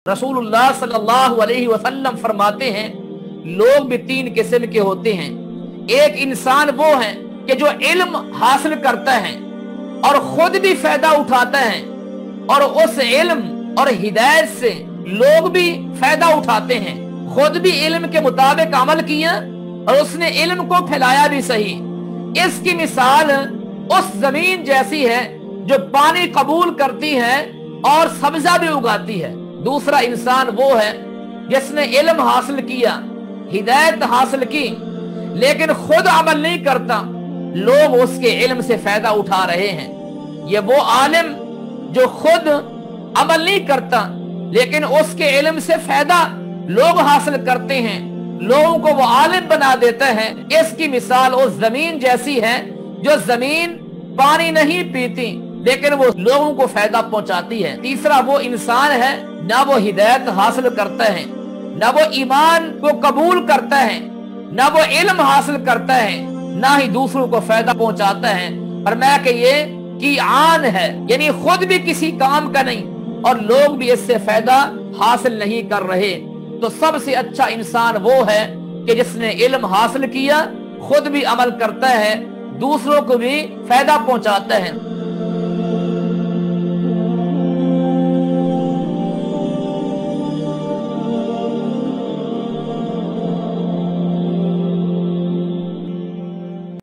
रसूलुल्लाह सल्लल्लाहु अलैहि वसल्लम फरमाते हैं लोग भी तीन किस्म के होते हैं। एक इंसान वो है कि जो इल्म हासिल करता है और खुद भी फायदा उठाता है और उस इल्म और हिदायत से लोग भी फायदा उठाते हैं। खुद भी इल्म के मुताबिक अमल किया और उसने इल्म को फैलाया भी सही। इसकी मिसाल उस जमीन जैसी है जो पानी कबूल करती है और सब्जा भी उगाती है। दूसरा इंसान वो है जिसने इल्म हासिल किया, हिदायत हासिल की, लेकिन खुद अमल नहीं करता, लोग उसके इल्म से फायदा उठा रहे हैं। ये वो आलिम जो खुद अमल नहीं करता लेकिन उसके इल्म से फायदा लोग हासिल करते हैं, लोगों को वो आलिम बना देता है। इसकी मिसाल उस जमीन जैसी है जो जमीन पानी नहीं पीती लेकिन वो लोगों को फायदा पहुंचाती है। तीसरा वो इंसान है ना वो हिदायत हासिल करता है, ना वो ईमान को कबूल करता है, ना वो इल्म हासिल करता है, ना ही दूसरों को फायदा पहुंचाता है। फरमाया कि ये की आन है, यानी खुद भी किसी काम का नहीं और लोग भी इससे फायदा हासिल नहीं कर रहे। तो सबसे अच्छा इंसान वो है कि जिसने इल्म हासिल किया, खुद भी अमल करता है, दूसरों को भी फायदा पहुंचाता है।